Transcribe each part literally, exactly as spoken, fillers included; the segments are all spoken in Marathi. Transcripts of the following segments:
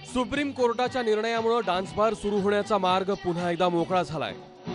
सुप्रीम कोर्टाच्या निर्णयामुळे डान्स बार सुरू होण्याचा मार्ग पुन्हा एकदा मोकळा झालाय।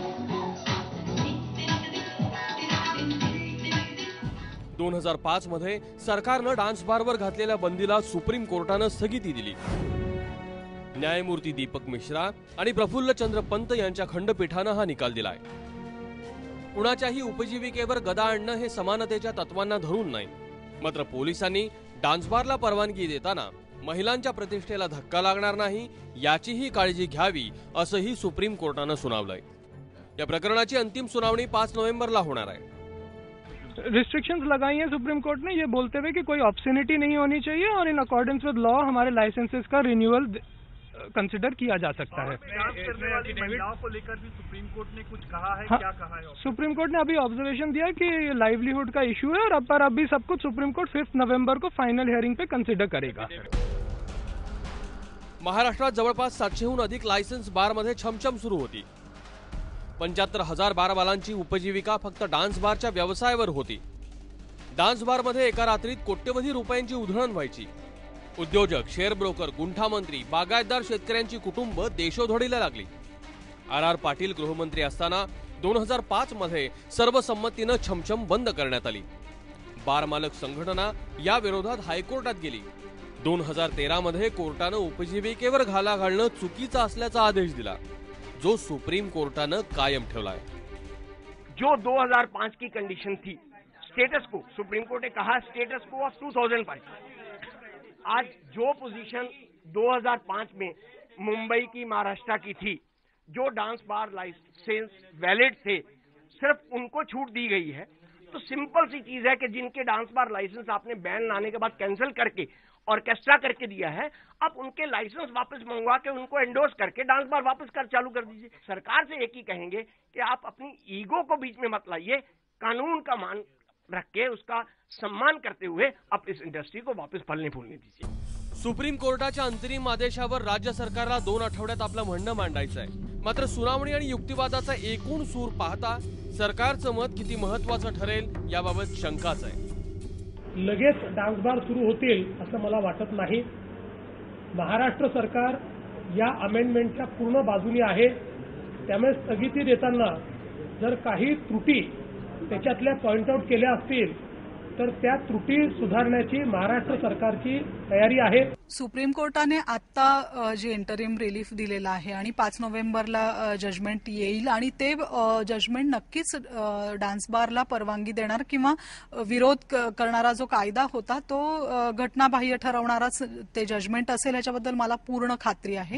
दोन हजार पाच मध्ये सरकारनं डान्स बारवर घातलेल्या बंदीला सुप्रीम कोर्टानं स्थगिती दिली। न्यायमूर्ती दीपक मिश्रा आणि प्रफुल्ल चंद्र पंत यांच्या खंडपीठानं हा निकाल दिलाय। कुणाच्याही उपजीविकेवर गदा आणणं हे समानतेच्या तत्वांना धरून नाही, मात्र पोलिसांनी डान्स बारला परवानगी देताना महिलांच्या प्रतिष्ठेला धक्का लागणार नाही याचीही काळजी घ्यावी असंही सुप्रीम कोर्टानं सुनावलंय। या प्रकरणाची अंतिम सुनावणी पाच नोव्हेंबरला होणार आहे। रिस्ट्रिक्शंस लगाई हैं सुप्रीम कोर्ट ने ये बोलते हुए कि कोई ऑब्सेनिटी नहीं होनी चाहिए और इन अकॉर्डेंस विद लॉ हमारे लाइसेंसेस का रिन्यूअल कंसिडर किया जा सकता है। महिलाओं को लेकर भी सुप्रीम कोर्ट ने कुछ कहा है? हाँ, क्या कहा है? सुप्रीम कोर्ट ने अभी ऑब्जर्वेशन दिया कि लाइवलीहुड का इशू है और अब पर अभी सब कुछ सुप्रीम कोर्ट फिफ्थ नवंबर को फाइनल हियरिंग पे कंसिडर करेगा। महाराष्ट्रात जवळपास सातशेहून अधिक लायसन्स बारमध्ये छमछम सुरू होती। पंच्याहत्तर हजार बारबालांची उपजीविका फक्त डान्स बारच्या व्यवसायावर होती। डान्स बारमध्ये एका रात्रीत कोट्यवधी रुपयांची उधळण व्हायची। उद्योजक, शेअर ब्रोकर, गुंठामंत्री, बागायतदार शेतकऱ्यांची कुटुंब देशोधडीला लागली। आर आर पाटील गृहमंत्री असताना दोन हजार पाच मध्ये सर्वसंमतीनं छमछम बंद करण्यात आली। बार मालक संघटना या विरोधात हायकोर्टात गेली। दोन हजार तेरा मध्ये कोर्टानं उपजीविकेवर घाला घालणं चुकीचं असल्याचा आदेश दिला, जो सुप्रीम कोर्टानं कायम ठेवलाय। जो दो हजार पाँच की कंडीशन थी, स्टेटस को सुप्रीम कोर्ट ने कहा स्टेटस को ऑफ दो हज़ार पाँच। आज जो पोजीशन दो हज़ार पाँच में मुंबई की, महाराष्ट्र की थी, जो डांस बार लाइसेंस वैलिड थे, सिर्फ उनको छूट दी गई है। तो सिंपल सी चीज है कि जिनके डांस बार लाइसेंस आपने बैन लाने के बाद कैंसिल करके ऑर्केस्ट्रा करके दिया है, अब उनके लाइसेंस वापस मंगवा के उनको एंडोर्स करके डांस बार वापस कर चालू कर दीजिए। सरकार से एक ही कहेंगे कि आप अपनी ईगो को बीच में मत लाइए, कानून का मान रख के उसका सम्मान करते हुए आप इस इंडस्ट्री को वापस फलने फूलने दीजिए। सुप्रीम कोर्टाच्या अंतरिम आदेशावर राज्य सरकारला दोन आठवड्यात आपलं म्हणणं मांडायचं आहे। मात्र सुनावणी आणि युक्तिवादाचा एकूण सूर पाहता सरकारचं मत किती महत्त्वाचं ठरेल याबाबत शंकाच आहे। लगेच डान्स बार सुरू होतील असं मला वाटत नाही। महाराष्ट्र सरकार या अमेंडमेंटच्या पूर्ण बाजूने आहे, त्यामुळे स्थगिती देताना जर काही त्रुटी त्याच्यातल्या पॉइंट आउट केल्या असतील तर त्या त्रुटी सुधारण्याची महाराष्ट्र सरकारची तयारी आहे। सुप्रीम कोर्टाने आता जे इंटरिम रिलीफ दिलेला आहे आणि पाच नोव्हेंबरला जजमेंट येईल आणि ते जजमेंट नक्कीच डान्स बारला परवानगी देणार किंवा विरोध करणारा जो कायदा होता तो घटनाबाह्य ठरवणाराच ते जजमेंट असेल, याच्याबद्दल मला पूर्ण खात्री आहे।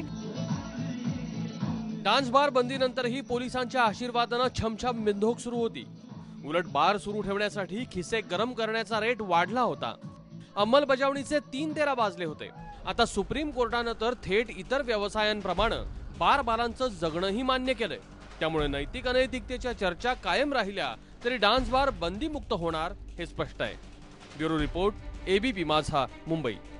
डान्स बार बंदीनंतरही पोलिसांच्या आशीर्वादानं छमछम बिनधोक सुरू होती। उलट बार सुरू ठेवण्यासाठी खिसे गरम करण्याचा रेट वाढला होता। अंमलबजावणीचे तीन तेरा वाजले होते। आता सुप्रीम कोर्टानं तर थेट इतर व्यवसायांप्रमाणे बार बारांचं जगणंही मान्य केलंय। त्यामुळे नैतिक अनैतिकतेच्या चर्चा कायम राहिल्या तरी डान्स बार बंदीमुक्त होणार हे स्पष्ट आहे। ब्युरो रिपोर्ट, एबीपी माझा, मुंबई।